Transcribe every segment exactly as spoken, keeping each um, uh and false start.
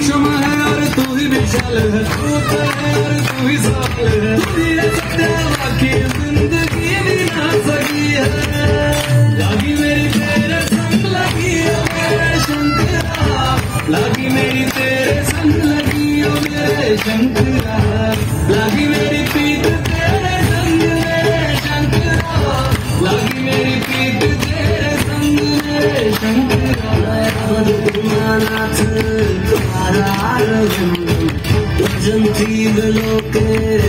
शमा है और तू ही विशाल है, तू तो है और तू ही साल है, तेरे सत्या की जिंदगी भी ना सकी है। लागी मेरी तेरे संग लगी है मेरे शंकरा, लागी मेरी तेरे संग लगी है मेरे शंकरा, लागी मेरी पीठ तेरे संग मेरे शंकरा, लागी मेरी पीठ तेरे संग मेरे शंकरा। नाथ तुम्हारा जंतीब लोके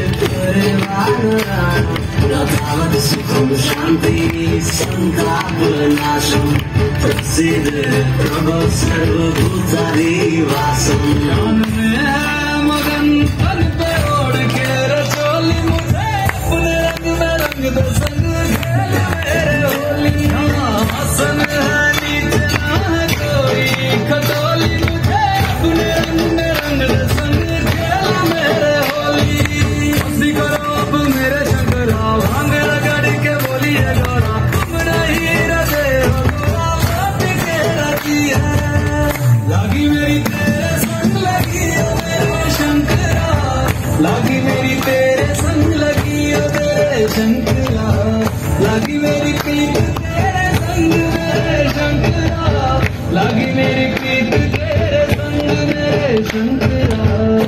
परिवार सुखम शांति संताप नाशम प्रसिद्ध प्रभु सर्वभूतानि वासम। मगन तन पे ओढ़ के रचोली मुझे अपने रंग में रंग दे संग खेल मेरे होली। हसन है नीचे ना है कोई खटोली, मुझे अपने रंग में रंग दे संग खेल मेरे होली। हंसी करो अब मेरे शंकरा, भांग रगड़ के बोलिए गौरा, तुम नहीं रहे हो बात के रही है। लागी मेरी तेरे संग लगी है मेरे शंकरा, लागी मेरी तेरे संग लगी है मेरे शंकरा, लागी मेरी पीठ तेरे संग मेरे शंकरा, लागी मेरी पीठ तेरे संग मेरे शंकरा।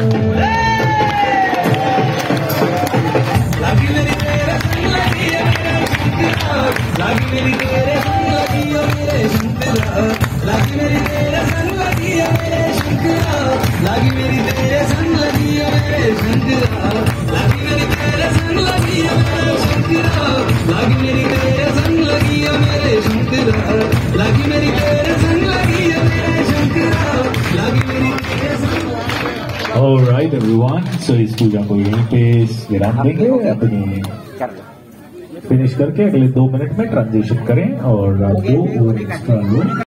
लागी मेरी तेरे संग लगी है मेरे शंकरा, लागी मेरी तेरे संग लगी है मेरे शंकरा, लागी मेरी तेरे संग लगी है मेरे शंकरा, लागी मेरी तेरे संग लगी है मेरे शंकरा, लागी मेरी तेरे संग लगी है मेरे शंकरा, लागी मेरी तेरे संग लगी है मेरे शंकरा, लागी मेरी तेरे संग लगी है मेरे शंकरा, लागी मेरी तेरे संग। ऑलराइट एवरीवन, सो इस पूजा को यहीं पे विराम देंगे। अपनी फिनिश करके अगले दो मिनट में ट्रांजिशन करें और दो